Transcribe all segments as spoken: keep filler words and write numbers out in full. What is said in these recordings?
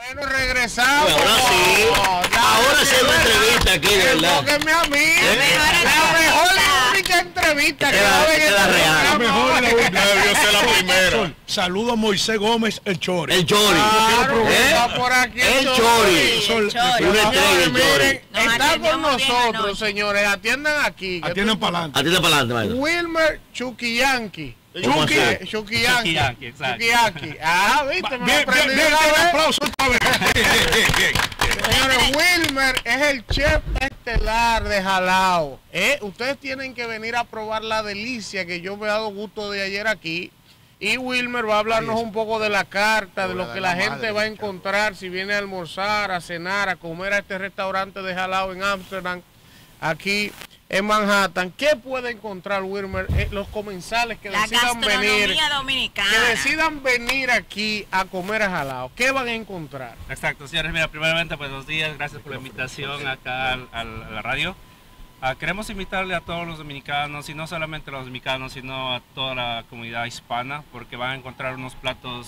Bueno, regresamos. Bueno, ahora sí. No, ahora sí hay una entrevista aquí, de verdad. Enfóquenme a mí. La mejor y única entrevista que va a haber en la real. La mejor y la única. Debió ser la primera. Saludo a Moisés Gómez, el Chori. El Chori. Claro, ¿Eh? está por aquí El Chori. El Chori. Una estrella, el Miren, Chori. Nos está con atendemos bien nosotros, anoche. señores. Atiendan aquí. que Atienden tú- para adelante. Atiende para adelante, maestro. Wilmer Chuquillanqui. ¿Cómo Chucky, así? Chuquillanqui. Chuquillanqui, exacto. Chuquillanqui. Ah, viste, me Bien, lo bien, aprendí bien, una bien, vez. aplauso otra vez. Bien, bien, bien, bien. Señores, Wilmer es el chef estelar de Jalao. ¿Eh? Ustedes tienen que venir a probar la delicia que yo me he dado gusto de ayer aquí. Y Wilmer va a hablarnos un poco de la carta, de lo que la gente va a encontrar si viene a almorzar, a cenar, a comer a este restaurante de Jalao en Ámsterdam, aquí en Manhattan. ¿Qué puede encontrar, Wilmer? Eh, los comensales que La decidan gastronomía venir, dominicana. que decidan venir aquí a comer a Jalao. ¿Qué van a encontrar? Exacto, señores, mira, primeramente, pues buenos días, gracias por la invitación acá al, al- a la radio. Ah, queremos invitarle a todos los dominicanos, y no solamente a los dominicanos, sino a toda la comunidad hispana, porque van a encontrar unos platos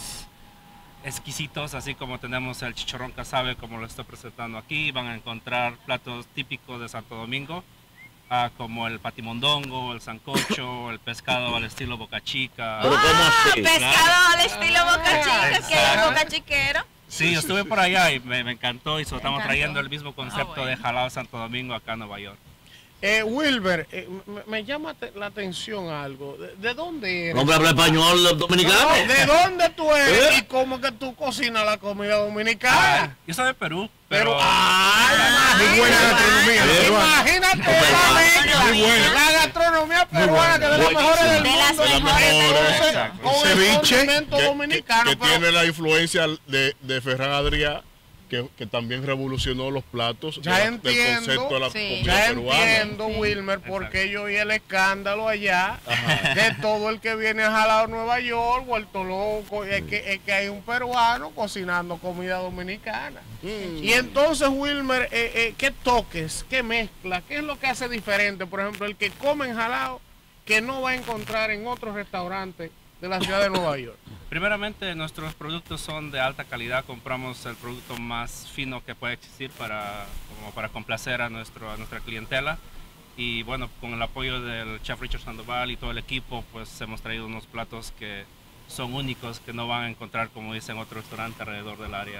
exquisitos, así como tenemos el chicharrón casabe, como lo estoy presentando aquí. Van a encontrar platos típicos de Santo Domingo, ah, como el patimondongo, el sancocho, el pescado al estilo Boca Chica. Pero ¿cómo así? Pescado al estilo Boca Chica, que es Exacto. Boca Chiquero. Sí, yo estuve por allá y me, me encantó, y so, estamos encantó. trayendo el mismo concepto Ah, bueno. de Jalao Santo Domingo acá en Nueva York. Eh, Wilber, eh, me, me llama te- la atención algo. ¿De, de dónde eres? Hombre, habla español dominicano. No, ¿de dónde tú eres ¿Eh? y cómo que tú cocinas la comida Ah, dominicana? yo soy de Perú, Pero, pero... ay, Muy buena gastronomía. ¿Eh? imagínate la mezcla. Muy buena. La gastronomía peruana, que es de las mejores del De mundo. las mejores. Entonces, Exacto. con el Ceviche, condimento que, que- dominicano. que pero- tiene la influencia de, de Ferran Adrià, que, que también revolucionó los platos Ya de- entiendo, del concepto de la sí. comida Ya peruana. entiendo, Sí. Wilmer, Exacto. porque yo oí el escándalo allá de todo el que viene a Jalao, Nueva York, vuelto loco. Es que, es que hay un peruano cocinando comida dominicana. Y entonces, Wilmer, eh, eh, ¿qué toques, qué mezcla, qué es lo que hace diferente? Por ejemplo, el que come en Jalao, que no va a encontrar en otros restaurantes de la ciudad de Nueva York. Primeramente, nuestros productos son de alta calidad. Compramos el producto más fino que puede existir para, como para complacer a, nuestro, a nuestra clientela. Y bueno, con el apoyo del chef Richard Sandoval y todo el equipo, pues hemos traído unos platos que son únicos, que no van a encontrar, como dicen, otro restaurante alrededor del área.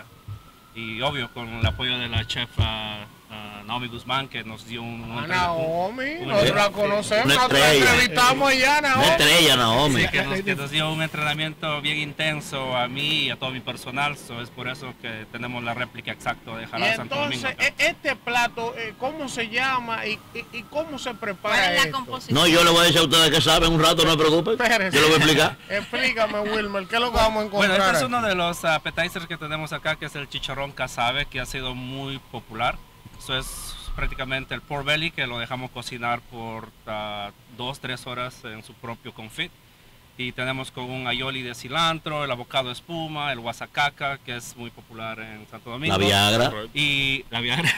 Y obvio, con el apoyo de la chef ah, ah, Naomi Guzmán, que nos dio un... un A Naomi, un- nosotros la conocemos, Una nosotros la estrella. entrevistamos allá, Una Naomi. estrella, Naomi. Sí, que nos, que nos dio un entrenamiento bien intenso a mí y a todo mi personal. So, es por eso que tenemos la réplica exacta de Y Jalao Santo Domingo. entonces, e- este plato, eh, ¿cómo se llama y, y- y cómo se prepara ¿Cuál es la esto? composición? No, yo le voy a decir a ustedes que saben un rato, no se preocupen. Espérese. Yo lo voy a explicar. Explícame, Wilmer, ¿qué es lo que vamos a Bueno, encontrar? este es uno de los appetizers que tenemos acá, que es el chicharrón casabe, que ha sido muy popular. Eso es prácticamente el pork belly, que lo dejamos cocinar por ah, dos, tres horas en su propio confit. Y tenemos con un aioli de cilantro, el avocado espuma, el guasacaca, que es muy popular en Santo Domingo. La Viagra. Y la Viagra.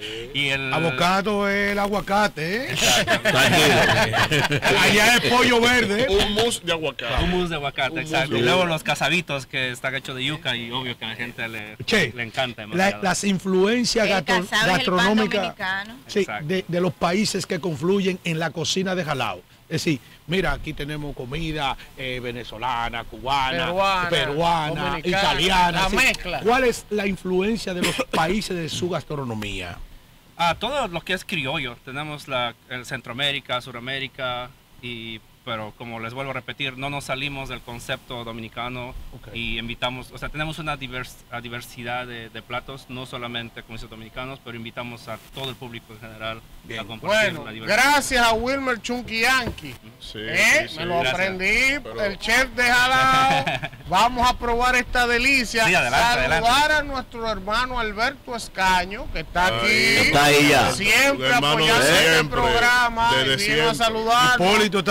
y el Avocado es el aguacate, ¿eh? Tranquilo. Allá es pollo verde. Un mousse de aguacate. hummus de aguacate, Hummus exacto. de Y luego aguacate. los casabitos, que están hechos de yuca, y obvio que a la gente le, Che, le encanta La- demasiado. las influencias El gastro- casabe es el pan gastronómicas dominicano. sí, Exacto. de, de los países que confluyen en la cocina de Jalao. Es decir, mira, aquí tenemos comida eh, venezolana, cubana, Peruana, peruana, dominicana, italiana. la sí. mezcla. ¿Cuál es la influencia de los países de su gastronomía? Ah, todo lo que es criollo. Tenemos la, el Centroamérica, Suramérica, y, pero como les vuelvo a repetir, no nos salimos del concepto dominicano. Ok. Y invitamos, o sea, tenemos una divers- a diversidad de, de platos, no solamente como dicen dominicanos, pero invitamos a todo el público en general Bien. a compartir Bueno, la diversidad. gracias a Wilmer Chunquianqui. Sí, ¿Eh? sí, Me sí. lo gracias. aprendí, Pero- el chef de Jalao. Vamos a probar esta delicia. Sí, adelante, Saludar adelante. a nuestro hermano Alberto Escaño, que está aquí. Ahí. Está ahí ya. Siempre Un hermano apoyando de este siempre, programa. desde y vino a siempre. saludar. Hipólito está por ahí.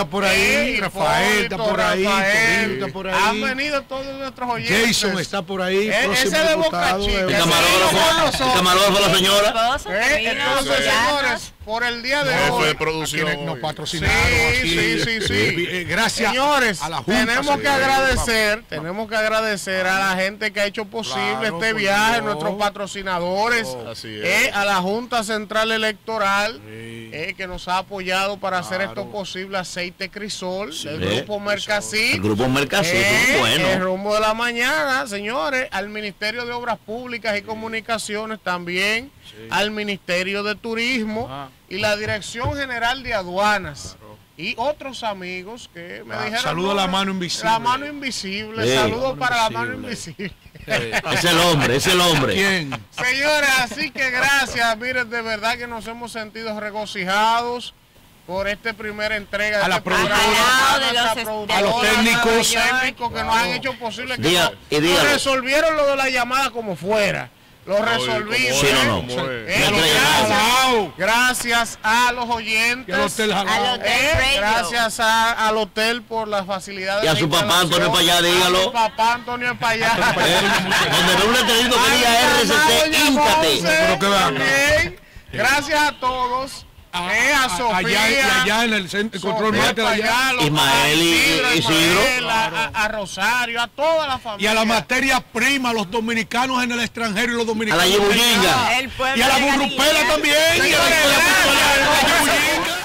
ahí, Sí, Rafael está Hipólito, por ahí, Rafael. Toribio está por ahí. Han venido todos nuestros oyentes. Jason está por ahí, Eh, próximo ese de Boca diputado Chica, de- El ese camarógrafo, vino con el nosotros. camarógrafo la señora. Esposo que Eh, vino entonces, a apoyarnos. señores, por el día de Jefe hoy. de producción. Quienes nos hoy. patrocinaron Sí, aquí. sí, sí, sí. Eh, eh, gracias Señores, a la Junta. tenemos sí. que agradecer, tenemos que agradecer a la gente que ha hecho posible Claro, este por viaje, Dios. nuestros patrocinadores, Así es. eh, a la Junta Central Electoral, Sí. eh, que nos ha apoyado para hacer Claro. esto posible, Aceite Crisol, del Sí. Grupo Mercasí. El grupo Mercasí, Eh, muy El bueno. rumbo de la mañana, señores, al Ministerio de Obras Públicas y Comunicaciones también, al Ministerio de Turismo Ah. y la Dirección General de Aduanas. Y otros amigos que me Ah, dijeron... saludo a "No, la mano invisible". La mano invisible, Sí. saludos La mano para la mano invisible. invisible. Es el hombre, es el hombre. ¿Quién? Señores, así que gracias, miren, de verdad que nos hemos sentido regocijados por esta primera entrega de A la este programa, productora, a de nuestra los productora, a los técnicos. a los técnicos que nos han hecho posible que Diga- nos, y dígalo. nos resolvieron lo de la llamada como fuera. Lo resolvimos. Sí, no, no. ¿Cómo es? Eh, Ya estoy gracias, llamado. gracias a los Y al oyentes. Hotel Jalao. Al hotel. Eh, Radio. gracias a- al hotel por las facilidades. Y a de su papá, instalación. Antonio Payá, dígalo. A su papá Antonio Payá. Eh, Donde ve un letrerito que diga R C C, híncate. Pero que vean. También, gracias a todos. eh, a Sofía. Allá, y allá en el centro, el control Sofía norte de allá. Payá, los- Ismael y- a y Isidro. Ismael, a, a- a Rosario, a toda la Y familia. a la materia prima, los dominicanos en el extranjero y los A dominicanos. la en el- yibullinga. El pueblo Y a la de burrupela Galilea. también. Y a la Señores, escuela gracias. popular de la Yibullinga.